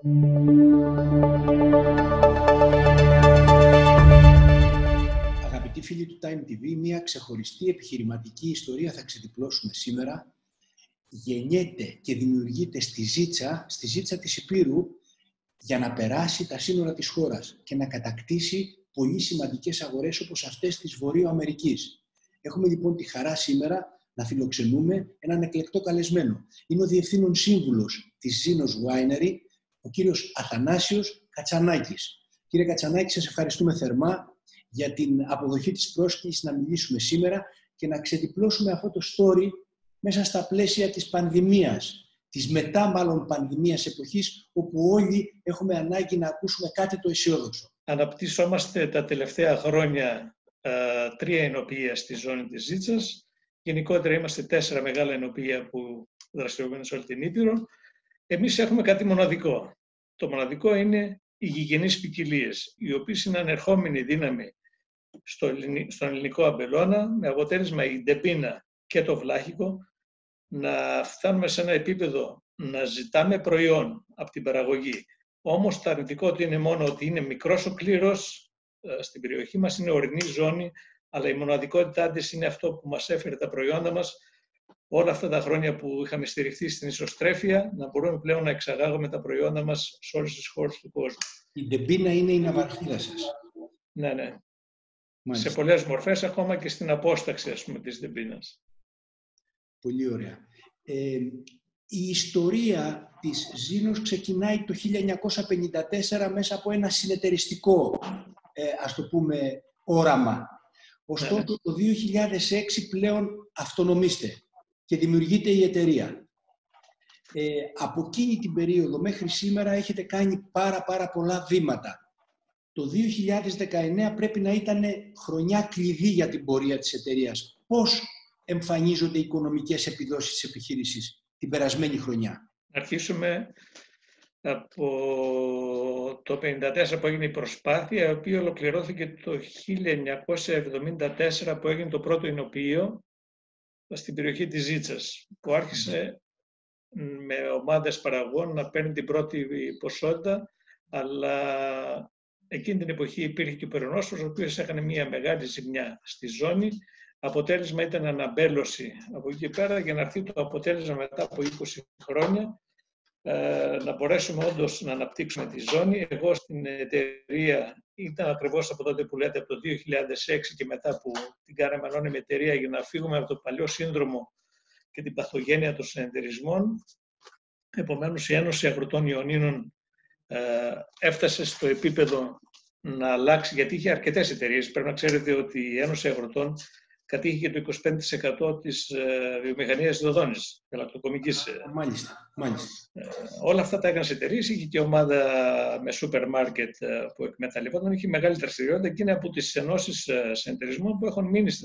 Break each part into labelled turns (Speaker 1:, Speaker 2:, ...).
Speaker 1: Αγαπητοί φίλοι του Time TV, μια ξεχωριστή επιχειρηματική ιστορία θα ξεδιπλώσουμε σήμερα. Γεννιέται και δημιουργείται στη Ζήτσα της Ηπείρου, για να περάσει τα σύνορα της χώρας και να κατακτήσει πολύ σημαντικές αγορές όπως αυτές της Βορείου Αμερικής. Έχουμε λοιπόν τη χαρά σήμερα να φιλοξενούμε έναν εκλεκτό καλεσμένο. Είναι ο Διευθύνων Σύμβουλος της Zinos Winery, ο κύριος Αθανάσιος Κατσανάκης. Κύριε Κατσανάκη, σας ευχαριστούμε θερμά για την αποδοχή της πρόσκλησης να μιλήσουμε σήμερα και να ξεδιπλώσουμε αυτό το story μέσα στα πλαίσια της πανδημίας, της μετά μάλλον πανδημίας εποχής, όπου όλοι έχουμε ανάγκη να ακούσουμε κάτι το αισιόδοξο.
Speaker 2: Αναπτύσσομαστε τα τελευταία χρόνια 3 ενοποιεία στη ζώνη της Ζήτσας. Γενικότερα είμαστε 4 μεγάλα ενοποιεία που δραστηριοποιούνται σε όλη την Ήπειρο. Εμείς έχουμε κάτι μοναδικό. Το μοναδικό είναι οι γηγενείς ποικιλίες, οι οποίες είναι ανερχόμενη δύναμη στον ελληνικό αμπελώνα, με αποτέλεσμα η ντεπίνα και το βλάχικο να φτάνουμε σε ένα επίπεδο να ζητάμε προϊόν από την παραγωγή. Όμως το αρνητικό του είναι μόνο ότι είναι μικρός ο κλήρος στην περιοχή μας, είναι ορεινή ζώνη, αλλά η μοναδικότητά της είναι αυτό που μας έφερε τα προϊόντα μας όλα αυτά τα χρόνια που είχαμε στηριχθεί στην ισοστρέφεια, να μπορούμε πλέον να εξαγάγουμε τα προϊόντα μας σε όλες τις χώρες του κόσμου.
Speaker 1: Η ντεπίνα είναι η ναυαρχίδα σας.
Speaker 2: Ναι, ναι.
Speaker 1: Μάλιστα.
Speaker 2: Σε πολλές μορφές, ακόμα και στην απόσταξη, ας πούμε, της ντεπίνας.
Speaker 1: Πολύ ωραία. Η ιστορία της Zinos ξεκινάει το 1954 μέσα από ένα συνεταιριστικό, ας το πούμε, όραμα. Ωστόσο, το 2006 πλέον αυτονομείστε και δημιουργείται η εταιρεία. Από εκείνη την περίοδο μέχρι σήμερα έχετε κάνει πάρα πολλά βήματα. Το 2019 πρέπει να ήταν χρονιά κλειδί για την πορεία της εταιρείας. Πώς εμφανίζονται οι οικονομικές επιδόσεις της επιχείρησης την περασμένη χρονιά?
Speaker 2: Αρχίσουμε από το 1954 που έγινε η προσπάθεια, η οποία ολοκληρώθηκε το 1974 που έγινε το πρώτο εινοποιείο στην περιοχή της Ζήτσας, που άρχισε με ομάδες παραγωγών να παίρνει την πρώτη ποσότητα, αλλά εκείνη την εποχή υπήρχε και ο περονόσφαιρος, ο οποίος έκανε μια μεγάλη ζημιά στη ζώνη. Αποτέλεσμα ήταν αναμπέλωση από εκεί και πέρα, για να έρθει το αποτέλεσμα μετά από 20 χρόνια να μπορέσουμε όντως να αναπτύξουμε τη ζώνη. Εγώ στην εταιρεία ήταν ακριβώς από τότε που λέτε, από το 2006 και μετά που την κάναμε ανώνυμη εταιρεία για να φύγουμε από το παλιό σύνδρομο και την παθογένεια των συνεταιρισμών. Επομένως, η Ένωση Αγροτών Ιωνίνων έφτασε στο επίπεδο να αλλάξει, γιατί είχε αρκετές εταιρείες. Πρέπει να ξέρετε ότι η Ένωση Αγροτών κατήχε το 25% της βιομηχανίας Δοδόνης, γαλακτοκομικής.
Speaker 1: Μάλιστα.
Speaker 2: Όλα αυτά τα έκανε σε εταιρείες. Είχε και ομάδα με σούπερ μάρκετ που εκμεταλλευόταν. Είχε μεγάλη δραστηριότητα και είναι από τις ενώσεις συνεταιρισμών που έχουν μείνει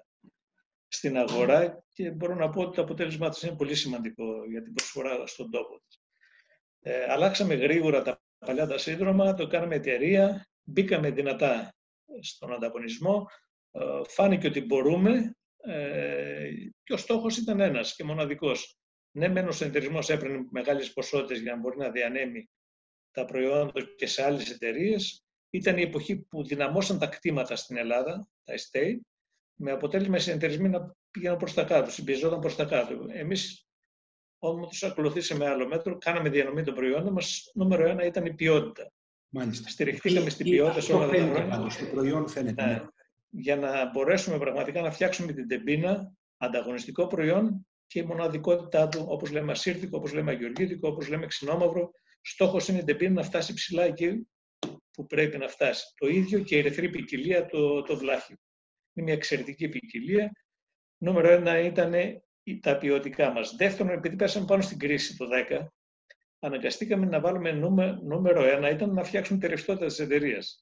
Speaker 2: στην αγορά και μπορώ να πω ότι το αποτέλεσμα της είναι πολύ σημαντικό για την προσφορά στον τόπο της. Αλλάξαμε γρήγορα τα παλιά τα σύνδρομα, το κάναμε εταιρεία, μπήκαμε δυνατά στον ανταγωνισμό. Φάνηκε ότι μπορούμε και ο στόχος ήταν ένας και μοναδικός. Ναι, μεν ο συνεταιρισμός έπαιρνε μεγάλες ποσότητες για να μπορεί να διανέμει τα προϊόντα και σε άλλες εταιρείες. Ήταν η εποχή που δυναμώσαν τα κτήματα στην Ελλάδα, τα estate, με αποτέλεσμα οι συνεταιρισμοί να πήγαιναν προς τα κάτω, συμπιεζόταν προς τα κάτω. Εμείς όμως ακολουθήσαμε άλλο μέτρο, κάναμε διανομή των προϊόντων μας. Νούμερο 1 ήταν η ποιότητα.
Speaker 1: Μάλιστα.
Speaker 2: Στηριχθήκαμε στην ποιότητα σε όλα τα χρόνια.
Speaker 1: Το προϊόν φαίνεται.
Speaker 2: Ναι. Για να μπορέσουμε πραγματικά να φτιάξουμε την ντεμπίνα, ανταγωνιστικό προϊόν και η μοναδικότητά του, όπως λέμε ασύρτικο, όπως λέμε αγιοργίτικο, όπως λέμε ξινόμαυρο. Στόχος είναι η ντεμπίνα να φτάσει ψηλά εκεί που πρέπει να φτάσει. Το ίδιο και η ερυθρή ποικιλία, το βλάχικο. Είναι μια εξαιρετική ποικιλία. Νούμερο 1 ήταν τα ποιοτικά μας. Δεύτερον, επειδή πέσαμε πάνω στην κρίση το 10, αναγκαστήκαμε να βάλουμε νούμερο 1, ήταν να φτιάξουμε τη ρευστότητα της εταιρείας.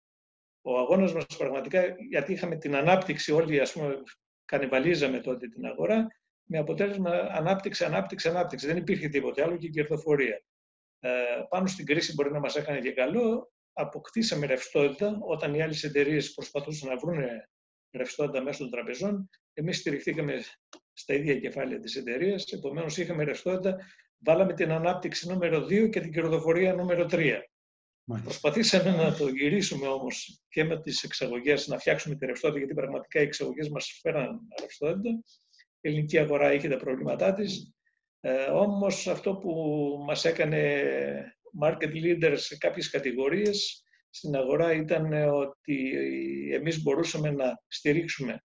Speaker 2: Ο αγώνας μας πραγματικά, γιατί είχαμε την ανάπτυξη, όλοι ας πούμε κανιβαλίζαμε τότε την αγορά, με αποτέλεσμα ανάπτυξη. Δεν υπήρχε τίποτε άλλο και κερδοφορία. Πάνω στην κρίση μπορεί να μας έκανε και καλό. Αποκτήσαμε ρευστότητα όταν οι άλλες εταιρείες προσπαθούσαν να βρουν ρευστότητα μέσω των τραπεζών. Εμείς στηριχθήκαμε στα ίδια κεφάλαια της εταιρείας, επομένως είχαμε ρευστότητα βάλαμε την ανάπτυξη νούμερο 2 και την κερδοφορία νούμερο 3. Προσπαθήσαμε να το γυρίσουμε όμως και με τις εξαγωγές, να φτιάξουμε τη ρευστότητα, γιατί πραγματικά οι εξαγωγές μας φέραν ρευστότητα. Η ελληνική αγορά είχε τα προβλήματά της. Όμως αυτό που μας έκανε market leader σε κάποιες κατηγορίες στην αγορά ήταν ότι εμείς μπορούσαμε να στηρίξουμε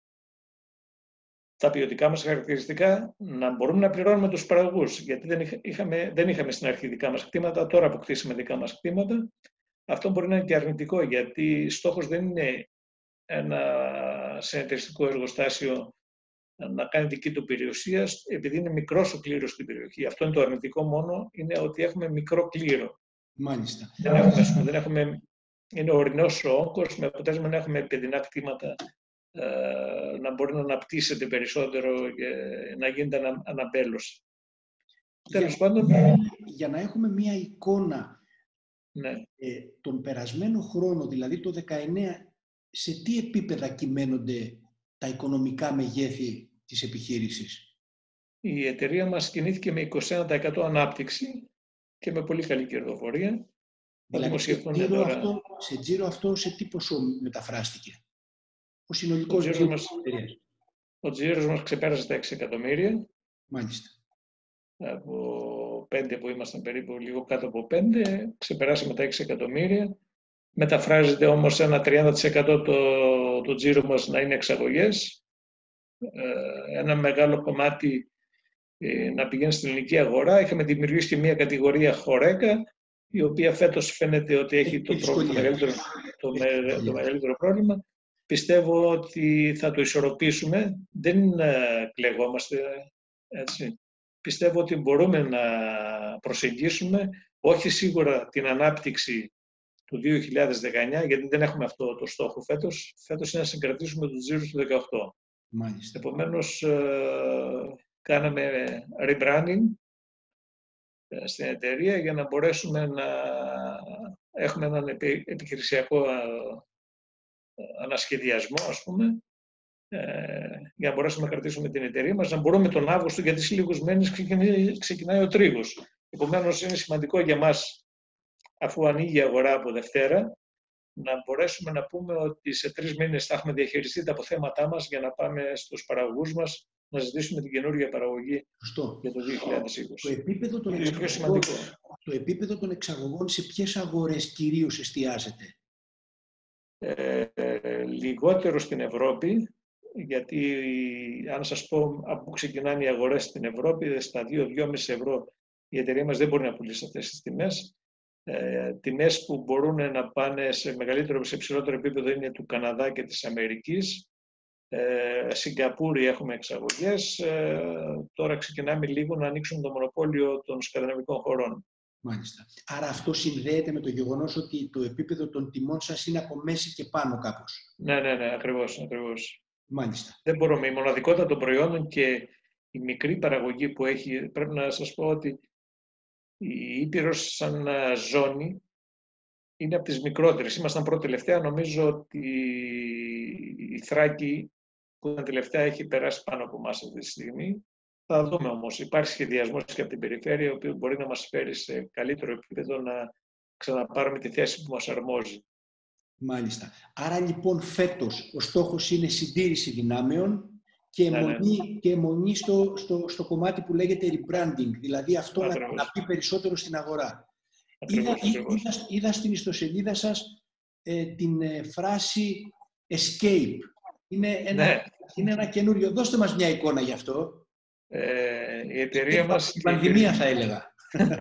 Speaker 2: τα ποιοτικά μας χαρακτηριστικά, να μπορούμε να πληρώνουμε τους παραγωγούς, γιατί δεν είχαμε στην αρχή δικά μας κτήματα, τώρα αποκτήσαμε δικά μας κτήματα. Αυτό μπορεί να είναι και αρνητικό, γιατί στόχος δεν είναι ένα συνεταιριστικό εργοστάσιο να κάνει δική του περιουσία, επειδή είναι μικρός ο κλήρος στην περιοχή. Αυτό είναι το αρνητικό μόνο, είναι ότι έχουμε μικρό κλήρο.
Speaker 1: Μάλιστα.
Speaker 2: Είναι ορεινός ο όγκος, με αποτέλεσμα να έχουμε παιδινά κτήματα, να μπορεί να αναπτύσσεται περισσότερο και να γίνεται αναμπέλωση. Τέλος πάντων,
Speaker 1: για να έχουμε μία εικόνα,
Speaker 2: ναι,
Speaker 1: τον περασμένο χρόνο, δηλαδή το 19, σε τι επίπεδα κυμαίνονται τα οικονομικά μεγέθη της επιχείρησης?
Speaker 2: Η εταιρεία μας κινήθηκε με 21% ανάπτυξη και με πολύ καλή κερδοφορία.
Speaker 1: Δηλαδή, σε τζίρο αυτό σε τι ποσό μεταφράστηκε? Ο συνολικός
Speaker 2: τζίρος μας ξεπέρασε τα 6 εκατομμύρια.
Speaker 1: Μάλιστα.
Speaker 2: Από 5 που ήμασταν περίπου, λίγο κάτω από 5, ξεπεράσαμε τα 6 εκατομμύρια. Μεταφράζεται όμως ένα 30% το τζίρο μας να είναι εξαγωγές. Ένα μεγάλο κομμάτι να πηγαίνει στην ελληνική αγορά. Είχαμε δημιουργήσει και μια κατηγορία χορέκα, η οποία φέτος φαίνεται ότι έχει το μεγαλύτερο πρόβλημα. Πιστεύω ότι θα το ισορροπήσουμε. Δεν κλαιγόμαστε, έτσι. Πιστεύω ότι μπορούμε να προσεγγίσουμε, όχι σίγουρα την ανάπτυξη του 2019, γιατί δεν έχουμε αυτό το στόχο φέτος. Φέτος είναι να συγκρατήσουμε τους τζίρους του 2018.
Speaker 1: Μάλιστα.
Speaker 2: Επομένως, κάναμε rebranding στην εταιρεία για να μπορέσουμε να έχουμε έναν επιχειρησιακό ανασχεδιασμό, ας πούμε, για να μπορέσουμε να κρατήσουμε την εταιρεία μας, να μπορούμε τον Αύγουστο, γιατί σε λίγους μήνες ξεκινάει ο τρίγος. Επομένως, είναι σημαντικό για μας, αφού ανοίγει η αγορά από Δευτέρα, να μπορέσουμε να πούμε ότι σε 3 μήνες θα έχουμε διαχειριστεί τα αποθέματά μας για να πάμε στους παραγωγούς μας να ζητήσουμε την καινούργια παραγωγή για το 2020.
Speaker 1: Το επίπεδο των εξαγωγών σε ποιες αγορές κυρίως εστιάζεται?
Speaker 2: Λιγότερο στην Ευρώπη, γιατί αν σας πω από πού ξεκινάνε οι αγορές στην Ευρώπη, στα 2-2,5 ευρώ η εταιρεία μας δεν μπορεί να πουλήσει αυτές τις τιμές. Τιμές που μπορούν να πάνε σε μεγαλύτερο, σε ψηλότερο επίπεδο είναι του Καναδά και της Αμερικής. Σιγκαπούρη έχουμε εξαγωγές. Τώρα ξεκινάμε λίγο να ανοίξουμε το μονοπόλιο των σκανδιναβικών χωρών.
Speaker 1: Μάλιστα. Άρα αυτό συνδέεται με το γεγονός ότι το επίπεδο των τιμών σας είναι από μέση και πάνω κάπως.
Speaker 2: Ναι, ακριβώς.
Speaker 1: Μάλιστα.
Speaker 2: Δεν μπορούμε. Η μοναδικότητα των προϊόντων και η μικρή παραγωγή που έχει, πρέπει να σας πω ότι η Ήπειρος σαν ζώνη είναι από τις μικρότερες. Ήμασταν πρώτη τελευταία. Νομίζω ότι η Θράκη που ήταν τελευταία έχει περάσει πάνω από εμάς αυτή τη στιγμή. Θα δούμε όμως. Υπάρχει σχεδιασμός και από την περιφέρεια, ο οποίος μπορεί να μας φέρει σε καλύτερο επίπεδο να ξαναπάρουμε τη θέση που μας αρμόζει.
Speaker 1: Μάλιστα. Άρα λοιπόν φέτος ο στόχος είναι συντήρηση δυνάμεων και αιμονή στο κομμάτι που λέγεται rebranding, δηλαδή αυτό να πει περισσότερο στην αγορά. Είδα στην ιστοσελίδα σας την φράση escape. Είναι ένα καινούριο. Δώστε μας μια εικόνα γι' αυτό.
Speaker 2: Η εταιρεία μας...
Speaker 1: Η πανδημία θα έλεγα.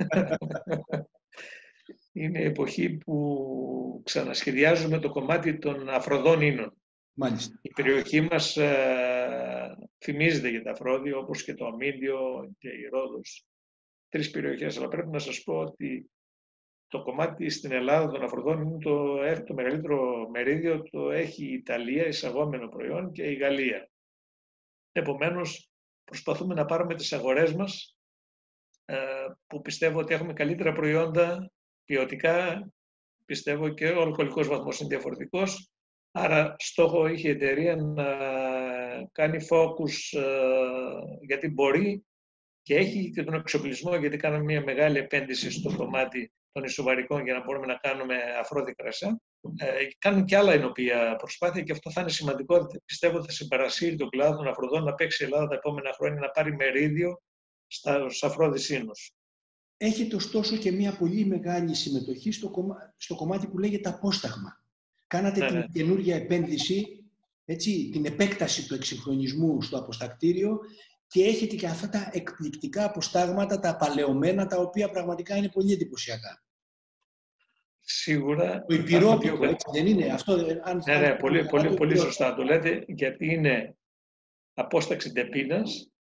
Speaker 2: Είναι η εποχή που ξανασχεδιάζουμε το κομμάτι των αφροδών ίνων.
Speaker 1: Μάλιστα.
Speaker 2: Η περιοχή μας φημίζεται για τα αφρόδια, όπως και το Αμύντιο και η Ρόδος. 3 περιοχές, αλλά πρέπει να σας πω ότι το κομμάτι στην Ελλάδα των αφροδών είναι το μεγαλύτερο μερίδιο, το έχει η Ιταλία, εισαγόμενο προϊόν, και η Γαλλία. Επομένως, προσπαθούμε να πάρουμε τις αγορές μας, που πιστεύω ότι έχουμε καλύτερα προϊόντα, ποιοτικά, πιστεύω και ο αλκοολικός βαθμός είναι διαφορετικός. Άρα στόχο είχε η εταιρεία να κάνει focus, γιατί μπορεί και έχει και τον εξοπλισμό, γιατί κάναμε μια μεγάλη επένδυση στο κομμάτι των ισοβαρικών για να μπορούμε να κάνουμε αφρόδη κρασιά. Κάνουν και άλλα ενωπία προσπάθεια και αυτό θα είναι σημαντικό. Πιστεύω ότι θα συμπαρασύρει τον κλάδο των αφροδών να παίξει η Ελλάδα τα επόμενα χρόνια, να πάρει μερίδιο στους αφρόδης ίνους.
Speaker 1: Έχετε ωστόσο και μια πολύ μεγάλη συμμετοχή στο κομμάτι που λέγεται απόσταγμα. Κάνατε την καινούργια επένδυση, έτσι, την επέκταση του εξυγχρονισμού στο αποστακτήριο και έχετε και αυτά τα εκπληκτικά αποστάγματα, τα παλαιωμένα, τα οποία πραγματικά είναι πολύ εντυπωσιακά.
Speaker 2: Σίγουρα.
Speaker 1: Το υπηρώτικο, έτσι δεν είναι αυτό?
Speaker 2: Ναι, πολύ σωστά το λέτε, γιατί είναι απόσταξη τεπίνας.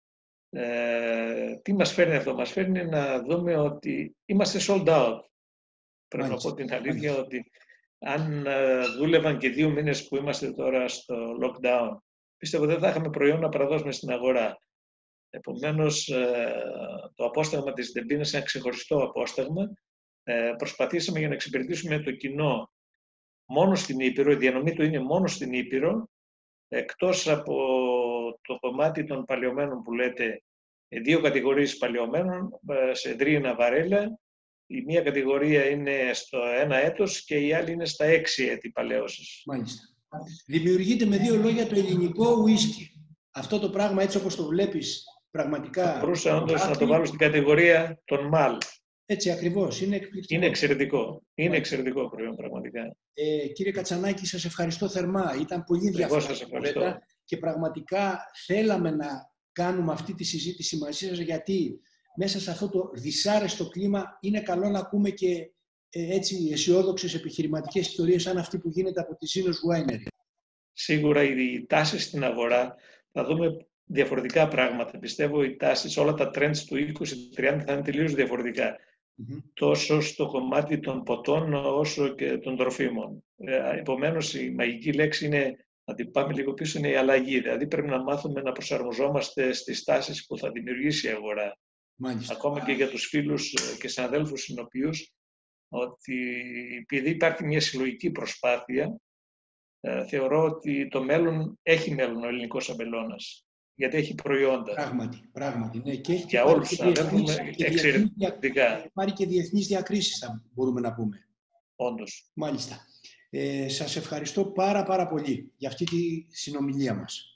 Speaker 2: Τι μας φέρνει αυτό? Μας φέρνει να δούμε ότι είμαστε sold out. Πρέπει να πω την αλήθεια ότι αν δούλευαν και 2 μήνες που είμαστε τώρα στο lockdown, πιστεύω δεν θα είχαμε προϊόν να παραδώσουμε στην αγορά. Επομένως, το απόσταγμα της τεπίνας είναι ένα ξεχωριστό απόσταγμα. Προσπαθήσαμε για να εξυπηρετήσουμε το κοινό μόνο στην Ήπειρο, η διανομή του είναι μόνο στην Ήπειρο, εκτός από το κομμάτι των παλαιωμένων που λέτε, 2 κατηγορίες παλαιωμένων σε δρύινα βαρέλα. Η μία κατηγορία είναι στο 1 έτος και η άλλη είναι στα 6 έτη παλαίωσης.
Speaker 1: Μάλιστα. Δημιουργείται με 2 λόγια το ελληνικό ουίσκι. Αυτό το πράγμα, έτσι όπως το βλέπεις, πραγματικά...
Speaker 2: Θα μπορούσα όντως να το βάλω στην κατηγορία των μάλ.
Speaker 1: Έτσι ακριβώς, είναι εκπληκτικό.
Speaker 2: Είναι εξαιρετικό. Είναι εξαιρετικό προϊόν πραγματικά.
Speaker 1: Κύριε Κατσανάκη, σας ευχαριστώ θερμά. Ήταν πολύ ενδιαφέρον και πραγματικά θέλαμε να κάνουμε αυτή τη συζήτηση μαζί σας, γιατί μέσα σε αυτό το δυσάρεστο κλίμα είναι καλό να ακούμε και έτσι αισιόδοξες επιχειρηματικές ιστορίες σαν αυτή που γίνεται από τη Zinos Winery.
Speaker 2: Σίγουρα οι τάσεις στην αγορά θα δούμε διαφορετικά πράγματα. Πιστεύω οι τάσεις, όλα τα trends του 2030 θα είναι τελείως διαφορετικά. Τόσο στο κομμάτι των ποτών όσο και των τροφίμων. Επομένως η μαγική λέξη είναι, να την πάμε λίγο πίσω, είναι η αλλαγή. Δηλαδή πρέπει να μάθουμε να προσαρμοζόμαστε στις τάσεις που θα δημιουργήσει η αγορά.
Speaker 1: Μάλιστα.
Speaker 2: Ακόμα και για τους φίλους και συναδέλφους συνοποιούς, ότι επειδή υπάρχει μια συλλογική προσπάθεια, θεωρώ ότι το μέλλον έχει μέλλον ο ελληνικός αμπελώνας. Γιατί έχει προϊόντα.
Speaker 1: Πράγματι. Ναι. Και έχει
Speaker 2: για όλους τους συναδέλφους εξαιρετικά.
Speaker 1: Υπάρχει και διεθνείς διακρίσεις, θα μπορούμε να πούμε.
Speaker 2: Όντως.
Speaker 1: Μάλιστα. Σας ευχαριστώ πάρα πολύ για αυτή τη συνομιλία μας.